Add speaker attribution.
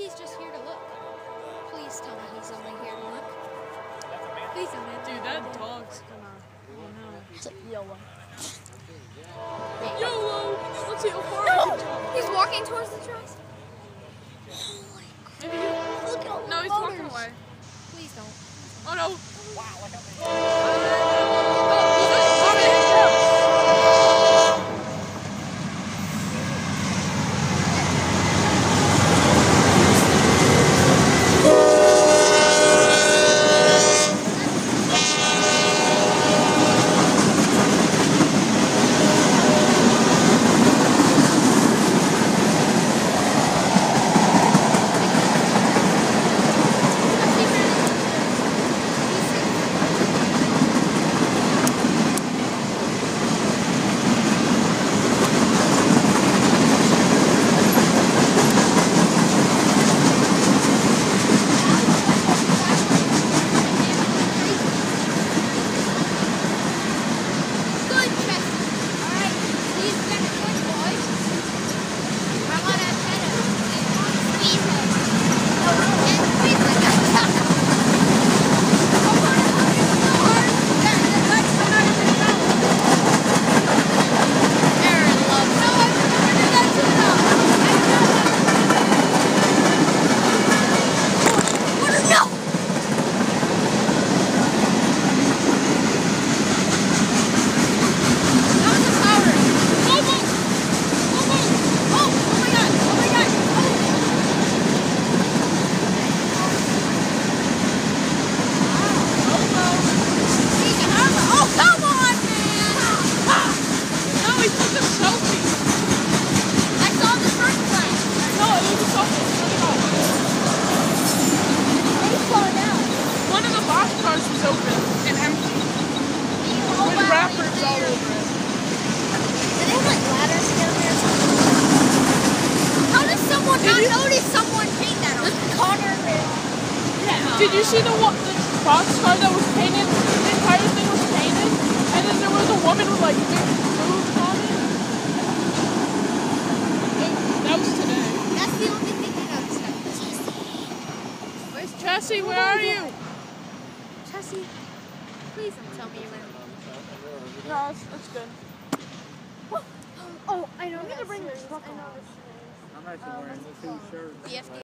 Speaker 1: he's just here to look. Please tell me he's only here to look. Please tell me.
Speaker 2: Dude, that dog's gonna. Oh no.
Speaker 3: YOLO.
Speaker 2: YOLO! Let's see how far
Speaker 1: No!
Speaker 2: we can jump.
Speaker 1: He's walking towards the trucks.
Speaker 3: Holy crap.
Speaker 2: Maybe he...
Speaker 1: Look at all the
Speaker 2: No, he's
Speaker 1: motors.
Speaker 2: walking away.
Speaker 1: Please don't.
Speaker 2: Oh no. One of the boxcars was open and empty. With wrappers all over it.
Speaker 3: Do they have like ladders down there or something?
Speaker 1: How does someone not notice someone paint that on?
Speaker 3: Connor.
Speaker 2: Did you see the boxcar that was painted? The entire thing was painted, and then there was a woman with like big boobs on it. That was today.
Speaker 1: That's the only thing I noticed. Where's
Speaker 2: Chassie, where are you?
Speaker 1: Chassie? Please don't tell me you're in.
Speaker 2: No, it's good.
Speaker 1: Oh, I know.
Speaker 3: I'm gonna bring this truck
Speaker 4: I'm actually wearing two shirts.
Speaker 1: The FD.